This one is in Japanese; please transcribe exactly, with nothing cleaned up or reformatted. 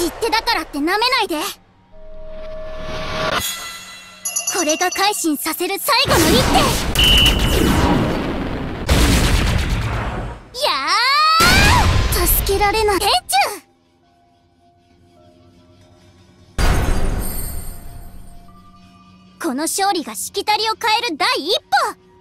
知ってだからって舐めないで。これが改心させる最後の一手。やー、助けられない。天柱。この勝利がしきたりを変える第一歩。